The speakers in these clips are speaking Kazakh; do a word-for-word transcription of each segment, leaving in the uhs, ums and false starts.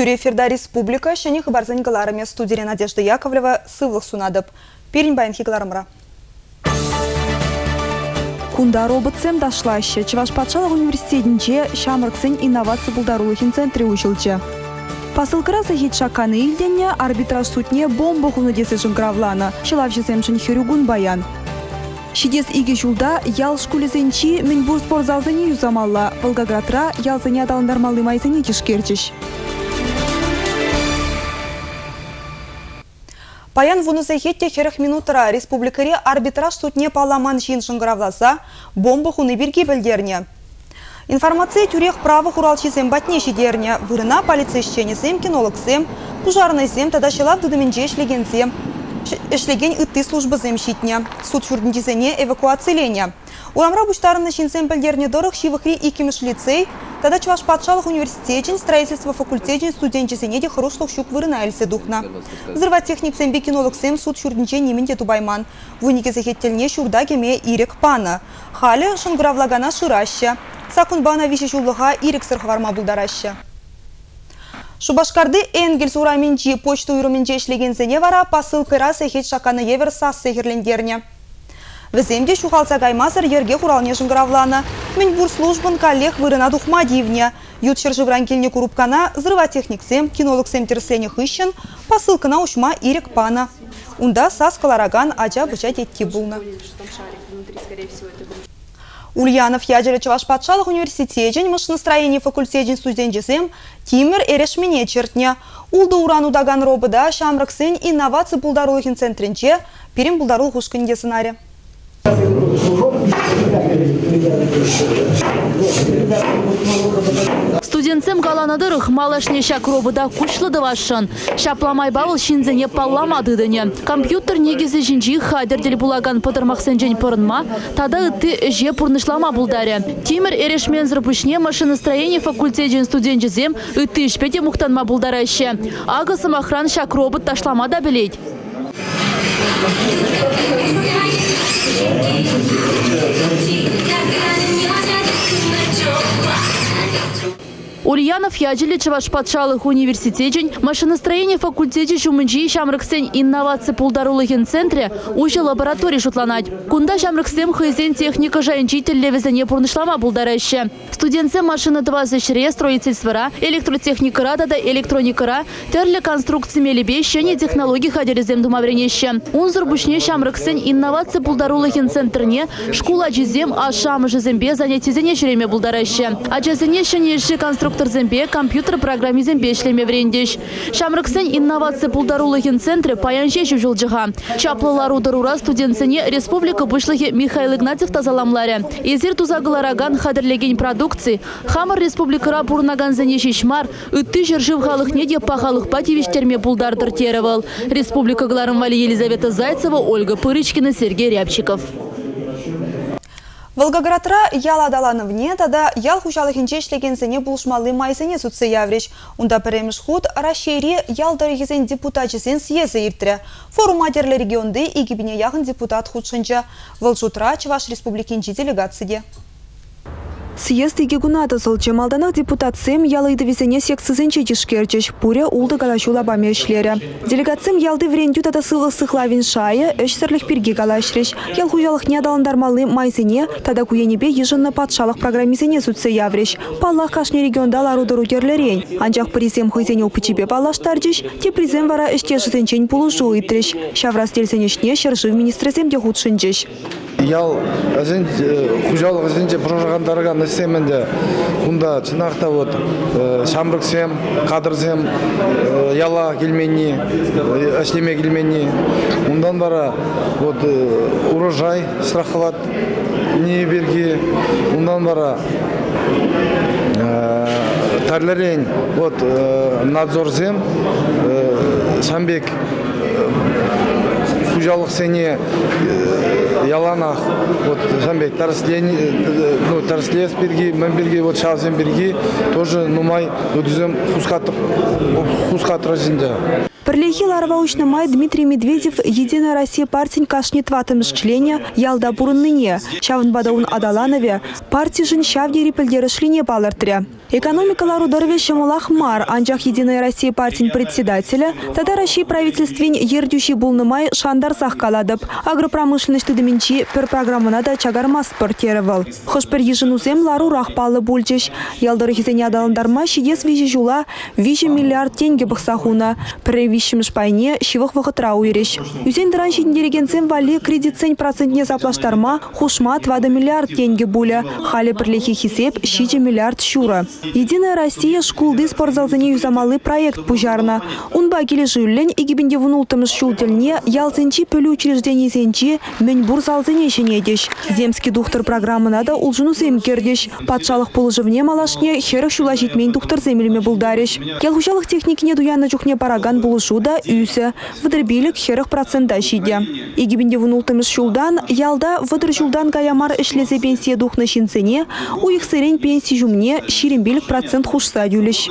Тюре Ферда Республика, шәне хабарзан галарами студия Надежда Яковлева сывлық сунадып. Перін байын хигаларымра. Кунда роботсем дашлаще. Чувашпатшалық университетінче Шамрыксын инновация булдарулыхин центре училче. Посылкыра сахит шаканы илденне арбитраж сутне бомба хунадесы жыңгравлана. Шылавшысемшін хирюгун баян. Шидес иге жулда ял шкулезенчи Минбур спортзалзыне юзамалла. Волгоградра ялзыне адалындармалы майзыне тишкерчиш. Паян вунузайхетте херах минутара республикаре арбитраж сутне паламан жин жыңгравласа бомба хуны бирги білдерне. Информация тюрех правых уралчизем батне шидерне. Вырына полицейщенесем, кинологсем, пожарныйсем, тада шелав дыдыминже эшлегенсем. Эшлеген ытты службызем щитне. Суд фюрднтизене эвакуациялене. Урамра буштарына шинсем білдерне дорых шивахри икимеш лицей, тада Чувашпатшалық университетен строительство факультетен студенчесене де хорошлық щук вырына әлсе духна. Взрывотехниксем бекинологсем суд фюрднче немінде тубайман. Вынеке захеттелне щурда кеме ирек пана. Халі шынгравлагана шыраща. Сакунбана вище жулыға ирек сырхварма булдараща. Шубашкарды Энгельс ураменчи почту уйрыменче эшлегенсене вара посылкыра сехет шаканы евер сас сехерлендерне. Віземде шухалса гаймазыр ерге хуралне жыңгыравлана. Минбур службын коллег вырына духма дивне. Ютшер жывран келне курупкана, взрывотехниксем, кинологсем терслене хыщен, посылкына ушма ирек пана. Унда сас калараган ажа быча детти булна. Ульянов ядеры Чувашпатшалық университетен машиностроение факультетен студенчесем Тимир эрешмене чертне. Улды уран удаган робыда Шамрыксын инновация булдарулыхин центринче перем булдарул хушкынде сценарий. Студентцем галанадырых малашне шак робыда кучлы вашын. Шапламай бавыл шинзене палламадыдыне. Компьютер негізі жинжи хадердел булаган пыдырмақсын жен пырынма, тада ытты же пурнышлама булдаре. Тимир эрешмен зрыпышне машиностроение факультетен студенчезем ытты шпете мухтанма булдараще. Агысым охран шак робыт ташлама да білейд. Ульянов ядели Чувашпатшалық университетен машиностроение факультете жумынжи Шамрыксен инновация пулдарулыхин центре уже лаборатории шутланать. Кунда Шамрыксен хызен техника жайынчитель левезене пурнышлама булдараще. Студентцем машины двадцать строительствора, электротехникара да электроникара, терле конструкции мелебе, щене технологии хадерезем думавренище. Унзур бушне Шамрыксен инновация пулдарулыхин центрне школа джизем а шам жезембе занятизене шереме булдараще. А джезене щене конструкция Зембе компьютер программизм бешлеме врендеш. Шамрыксен инновация пулдарулыхин центре паянше жужулжыга. Чаплылару дарура студентсене республика вышлыхи Михаил Игнатьев тазаламларе. Изир тузагылараган хадырлеген продукции. Хамар республикара бурнаган зене шишмар. Үтті жыржыв халықне де пахалық пативиштерме пулдардыр теревал. Республика Гларымвали Елизавета Зайцева, Ольга Пырычкина, Сергей Рябчиков. Волгоградра ял адалановне, тада ял хушалыхинче эшлегенсене булышмалы майсене сутсы явреш. Унда піреміш худ рашери ял дарыгезен депутатчесен съезе иртре. Форум адерлі регионды игибине яғын депутат худшынча. Волжутра Чуваш республикинчи делегациде. Съезд иге гуната сылчы малданах депутатсем ялайды везене секцизенче тишкерчеш, пуря улды галашу лабаме эшлере. Делегатсем ялды врендю тада сылық сықлавин шая, эшсерлих пирге галашреш. Ял хужалық не адаландармалы майсене, тада куенебе ежынны патшалық программизене сүтсе явреш. Паллах кашне регионда ларудыру терлерен. Анчах призем хызене упычебе паллаштарчеш, те призем вара эштешізенчен пулушу итреш. Шаврас тельсенешне шержив министрезем де худшынчеш. Ял хужалық өзінше прожағандарыға нәсеменде бұнда чынақта вот Шамрыксем, Қадырзем, яла келмені, әшлеме келмені. Мұндан бара вот урожай страховат не берге. Мұндан бара тарлерен вот надзорзем, Самбек хужалық сене яланах вот Самбек тарслен ну тарслес берги мен берги вот шавзем берги тоже нумай өдүзем хускатып хускатыр жинде. Пірлехи ларваучны май Дмитрий Медведев Единая Россия партиян кашнет ватым члене ялда бурынныне. Шавынбадаун Адаланове партия жын шавдери пілдері шлине балыртыря. Экономикалару дырве шамулах мар, анжах Единая Россия партиян председателя, тада Россия правительствен ердющий булнымай шандар сахкаладып, агропромышленность тыдыминчи пер программына да чагармас портерывал. Хош пер ежинузем лару рахпалы бульчеш. Ялдары хизене адаландарма шидес вижи жула вижи миллиард тенге бахсахуна. Пер вишіміш пайне шивых вахытра уйреш. Юзен дыран шидіндерегенцем вали кредит цень процентне заплаштарма хушма твада миллиард тенге буля. Хали перлехи хисеп шичи миллиард шура. Единая Россия шкулды спортзалзыне юзамалы проект пужарна. Унба келе жүллен егибінде вунултымыз шултельне ялзенчи пөлі учреждение зенчи мэньбур залзыне шенедеш. Земский духтар программына да улжыну кердеш. Патшалық пулыжывне малашне херах шула житмейн духтар земелеме булдареш. Келхушалық техникіне дуяна жүхне параган булышу да үйсі. Выдырбилік херах процента шиде. Егибінде вунултымыз шулдан ялда выдыр жулдан гаямар ішлезе пенсия духны шинцене, у их сырень пенсии жумне ширенбилік процент хушса дюлеш.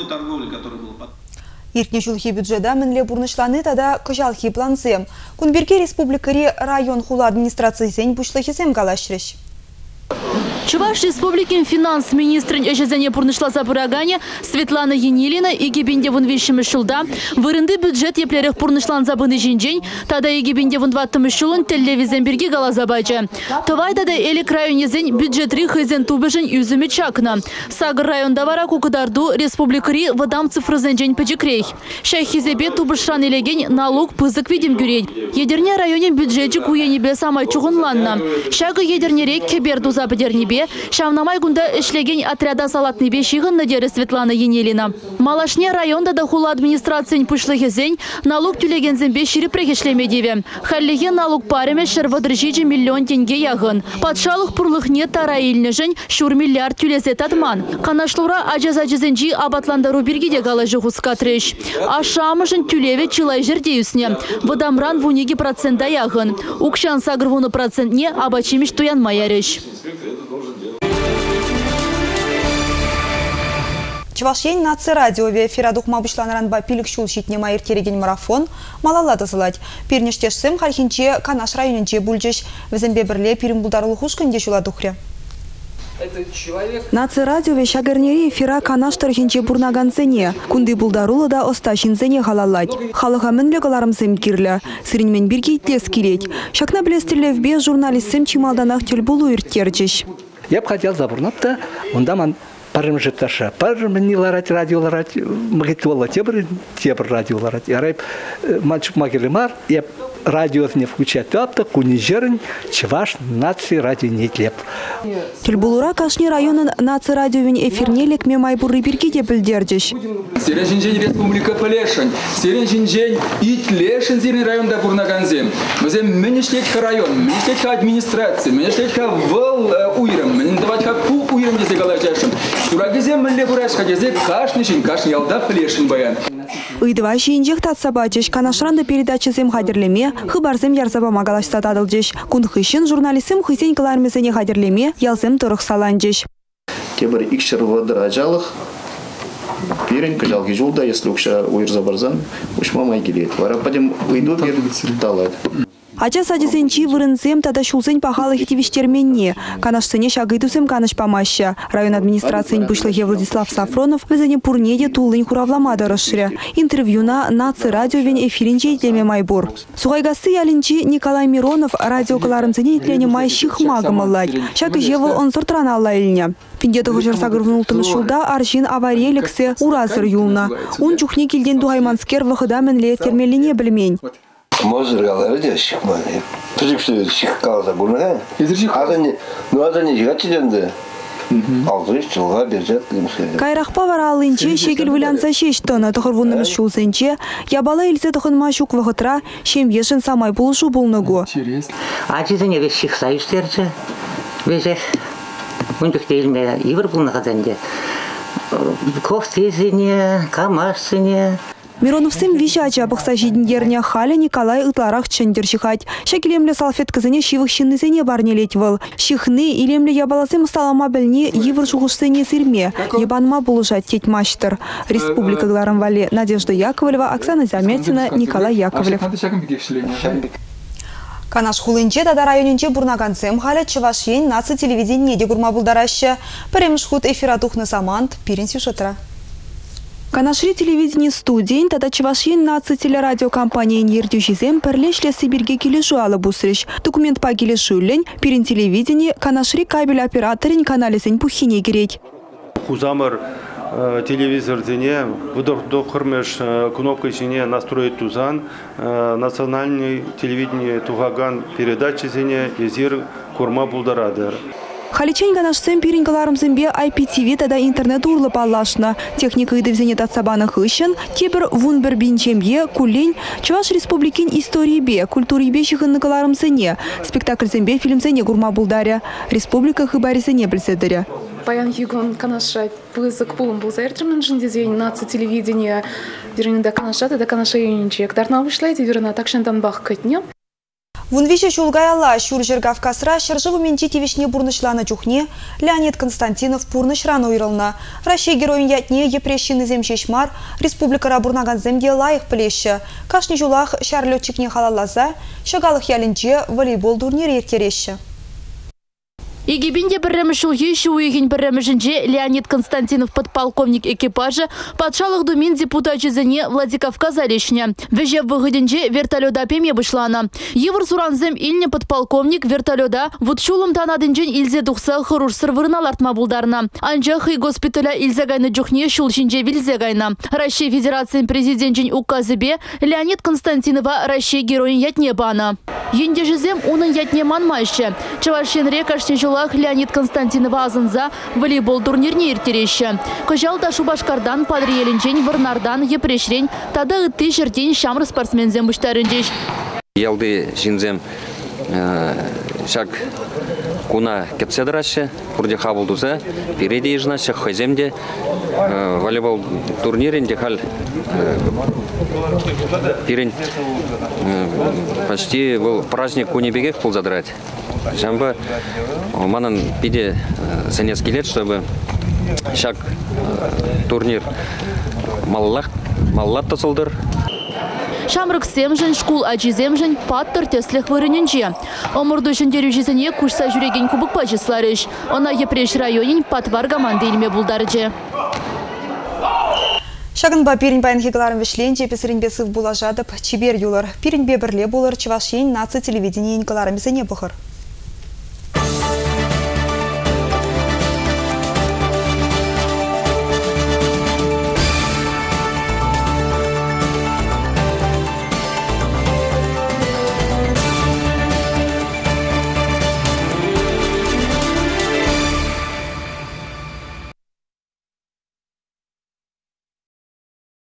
Иртне жылхи бюджета мінле бұрнышланы тада күжалхи плансы. Кунберге республикари район хула администрации зен бұшлахисем калашреш. Чуваш республикин финанс министрин эшезене пурнышласа пырагане Светлана Енилина егибинде вон вишімі шылда вырынды бюджет еплерек пурнышлан забыны жинжень, тада егибинде вон ваттымы шылын телевизен берге галаза бача. Тавайда да элек районезен бюджет рихызен тубыжын юзімі чакна. Сагыр районда вара кукыдарду республикари вадам цифрызен жень пачекрей. Шайхизебе тубышран елеген налог пызык видим гюрей. Едерне районе бюджетчі куенебе самай чуғынланна. Шагы едернерек кеберду западернебе Шавнамай гунда ишлеген отряда салатный бешигын надеры Светлана Енилина. Малашне районда да хула администрациян пышлыхезень налог тюлегензен бешири прехешлемедеве. Халлеген налог пареме шервадрыжиджи миллион тенге ягын. Патшалық пурлыхне тараильнежен шур миллиард тюлезет атман. Канашлура ажаз-ажызенжи абатландару биргиде галажы хускатрыш. Ашамышын тюлеве чилай жердеюсне. Вадамран вуниги процента ягын. Укшан сагрвуны процентне абачимиш туян маярыш. Чувашень наци радиове эфира духма бұшланаранба пилік шул шитне майыр тереген марафон малала дызылать. Пирнештешсім хархинче Канаш районенче бүлжеш. Візімбе бірле пирім бұлдарылы хушкынде шула духре. Наци радиове шагернери эфира Канаш тархинче бурнаганцене. Кунды бұлдарылы да осташинзене халалать. Халыға мінлі қаларымзем кирлі. Сыринмен бірге итлес келет. Шакна білестірлі вбе журналистсем чималданақ тел бұлу үрттерджеш. Я бы хотел забурнапта, он даман парым житаша, парым не ларать радио ларать, магитвола тебр тебр радио ларать. Я райп мальчик магелемар, я радио не включать, тапта кунижерн чеваш наци радио не тлеп. Тельбулура кашни районын наци радиовен эфирнелек ме майбуры биргиде билдердеш. Серенжинжен республика Полешин, Серенжинжен итлешин зерен районда бурнаганзем. Мазем менешлетка район, менешлетка администрация, менешлетка вол уйрам, мен даватка пу уйрам дезе галажашым. Турагезем менле бурашка дезе кашнишин кашни ялда Полешин баян. Ыйдыва шиинжек татсабачеш Канашранда передачызем хадерлеме, хыбарзем ярзаба магалашта тадылжеш. Кундхышын журналистым хысень калармезене хадерлеме, ялзем тұрық саланжеш. Кебір икшер владыр ажалық, перен кыжалги жолда, если укша уйрза барзан, ушма май келет. Вара падем ыйду бер талат. Ача садизенчи вырынзем тада шулзень пахалы хитивиштерменне. Канашсыне шагыдусем каныш памаща. Район администрациян пышлыхе Владислав Сафронов везене пурнеде тулынь хуравламада расширя. Интервьюна наци радиовен эфиринче итлеме майбур. Сугайгасы ялинчи Николай Миронов радиокаларымзене итлене май шихмагымаллай. Шак жевыл он сортрана аллайльня. Пиндеті ғыжыр сағырвынултымыз шулда аршин авария уразыр юлна. Он чухне келден дугайманскер вахыда менле термелине білмень. Мозыргалары да шықмады. Призыпшты шыққалда бұны. Ну аданы жиғат еденді. Алғыш жылға бержат. Кайрақпа вара алынче шекел вылянса шештіні тұқырвынымыз шулсенче, ябала елсе тұқынма шук вағытра шем ешін самай бұлышу бұлныгу. Ачызын егес шықса үстерді. Безер. Үндікті елінде евір бұлны қазанде. Ковтезіне, камашсыне. Мироновсем вещача бақса жидіндеріне халі Николай Ытларах чендер шихать. Шакелемлі салфеткізіне шивық шиннізіне барнелет выл. Шихны илемлі ябаласым сталама біліне евір жуғышсыне сирме. Ебаныма бұлыжат тетмаштыр. Республика Гларам Вали Надежда Яковлева, Оксана Замятина, Николай Яковлев. Канаш хулынче тада районинче бурнаганцем халя Чувашин наци телевидение де гурма булдараща. Перемш худ эфира тухны самант пирин сюжетра. Канашри телевидение студень тада Чувашин наци телерадиокомпания нердюжизем перлешле Сибирге келешу алы бусрыш. Документ па келешулень пирин телевидение Канашри кабель операторин канализен пухине гереть. Хузамыр телевизор дене выдох хырмеш кнопка жіне настроить тузан национальный телевидение тугаган передачи зене езир курма булдарадыр. Халичен канашсем пирингаларым зембе ай пи ти ви тада интернет урлы паллашна. Техника идывзене татсабаных ищен, кебір вунбер бинчембе, кулень, Чуваш республикин истории бе, культуры бе шихынныгаларым зене, спектакль зембе фильм зене гурма булдаря, республика хыбари зене білседірі. Паян Югон канаша пызык пулым был заэртремен жиндезень наци телевидения вернее до канаша до канаша юничек дарна вышлайте верна так шендан бах кытне. Вунвище чулгаяла шуржер Кавказра шаржыву менчити вишне бурнышлана чухне Леонид Константинов пурнышран уйрылна. Россия героин ятне епрещины земшешмар республика рабурнаган земде лайық плеща. Кашни жулах шарлетчикне халалаза шагалых ялинче волейбол турнире ертереща. Игибинде бірремішіл еші уйгин бірремішінже Леонид Константинов подполковник экипажа подшалых думин депутатчизіне Владикавказ алешне. Веже выгоденже вертолета пеме вышлана. Евр суранзем ильне подполковник вертолета вудшулым танадынжен илзе духса хырурсыр вырнал артма булдарна. Анжах и госпиталя илзе гайны джухне шулшинже вилзе гайна. Россия Федерации президентжен указыбе Леонид Константинова Россия героин ятне бана. Ендежизем унын ятне манмайшы. Чавашен рекашне Леонид Константинова азынза волейбол турнирне иртерещі. Кожалда Шубашкардан падриелінчен Варнардан епрешрен тада ытты жерден шамры спортсмензем бұштарынжеш. Ялды жинзем шак куна кепседрашы, курде хабылдуза, переде ежна шак хоземде волейбол турнирінде хал пирен почти был праздник кунебегек пул задрать. Жамбы манан пиде за несколько лет, чтобы шаг турнир маллах маллат тасылдыр. Шамрык семжен, шкул ачиземжен, паттыр теслех вырыненче. Омурду шендерю жизене кушса жүреген кубок пачысларыш. Она епреш районин патвар команды илме булдарычы. Шагынба пиринбайын хегаларын вешленче песірінбе сыв булажадып, чибер юлар. Пиринбе бірле болыр Чувашин наци телевидение инкаларын бізіне бұқыр.